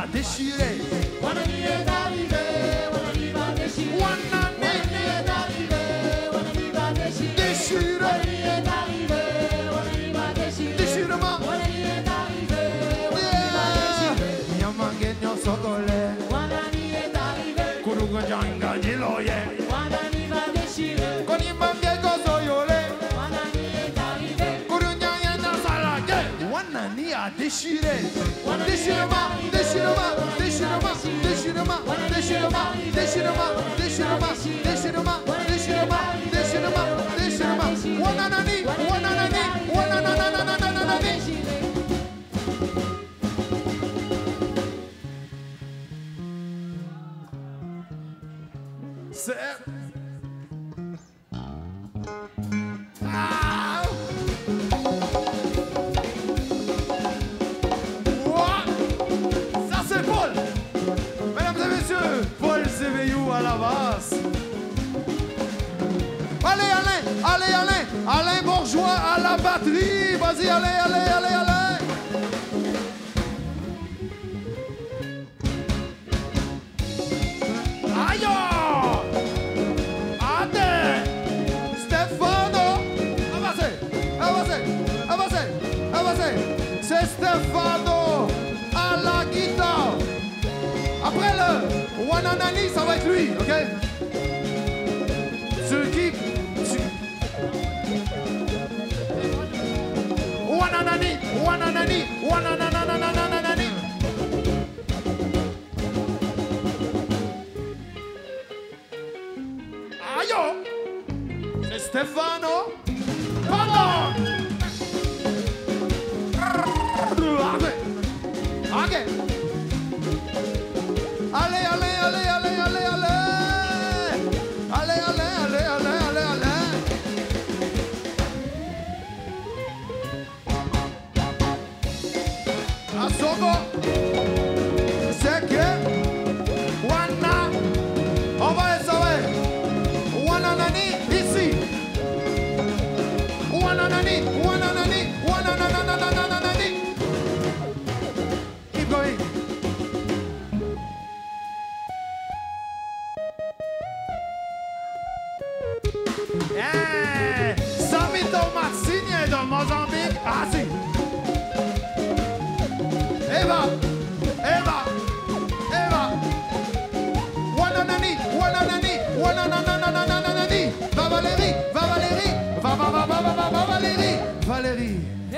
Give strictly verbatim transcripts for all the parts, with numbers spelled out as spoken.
va déchirer. Wanani est arrivé, Wanani va déchirer. Wanani est arrivé, Wanani va déchirer. déchirer. Wanani est arrivé, Wanani va déchirer. Déchirement. Wanani est arrivé, Wanani va déchirer. Nyamange nyosokole. Wanani est arrivé, Kurugajanga jiloye. Wanani va déchirer. Konimbange gozoyole. Wanani est arrivé, Kurunyanya nasalage. Wanani a déchiré. Wanani Déchirement, est déchirement, arrivé, déchirement, déchirement, Wanani est déchirement, arrivé, déchirement, déchirement, déchirement, déchirement, déchirement, déchirement. Wananani, wananani, wanananananananani. C'est... Ah! Ouah! Ça c'est Paul! Mesdames et messieurs, Paul Séveillou à la basse. Allez, Alain, allez, Alain, Alain Bourgeois à la batterie. Vas-y, allez, allez, allez, allez. Aïe! Allez! Stefano! Avancez, avancez, avancez, avancez. C'est Stefano à la guitare. Après le Wananani, ça va être lui, ok? Ceux qui... Wananani, Wananani, Wanananananananani. Aïe! C'est Stefano. Pardon! Ok. Allez, allez, allez, allez, allez, allez. Allez, allez, allez, allez, allez, allez. À Sogo. C'est que Wana. On va essayer. Wananani ici. Wananani, Wananani, Wanananananananani. Keep going. Hey, Samito Mazzini de Mozambique. Ah si. Eva, Eva, Eva. Wananani, Wananani, Wanananananananani. Va Valérie, va Valérie, va va va va va va va Valérie, Valérie.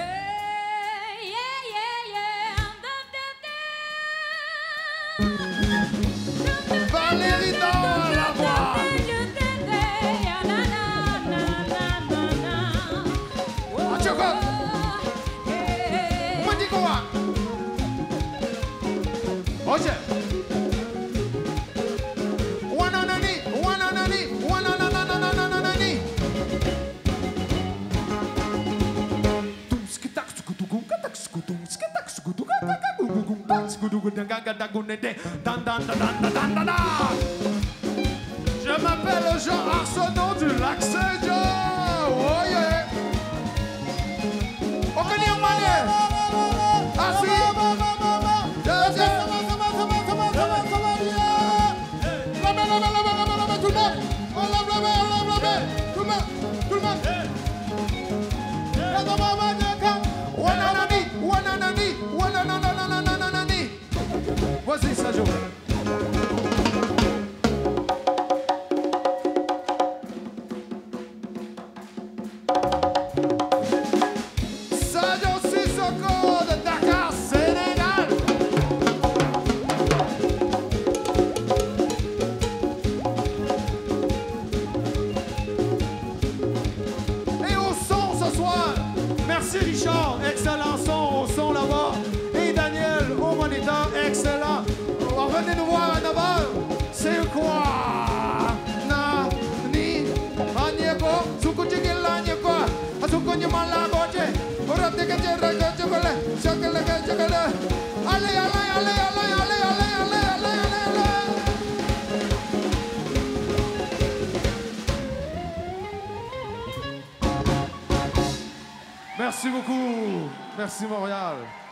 Valérie dans la voix. Achoko. Mandikoa. Oje. Wananani, wananani, wanananananananani. Je m'appelle Jean Arsenault du lac Saint-Jean. Oh yeah. On connaît un manier. Ah si. Tout le monde. On lève la main, on lève la main. Tout le monde, tout le monde. Wananani, wananani, wanananananananani. Vas-y, Sadio. Sadio Sissoko de Dakar, Sénégal. Et au son ce soir, merci Richard, excellent son au son là-bas. Et Daniel au moniteur, excellent. Venez nous voir à neuf heures. C'est quoi? Na, ni, anyeko, sukuchikila anyeko, asukunyi malagoche, uratike chera chokole, chokole chokole. Allez, allez, allez, allez, allez, allez, allez, allez, allez, allez. Merci beaucoup. Merci Montréal.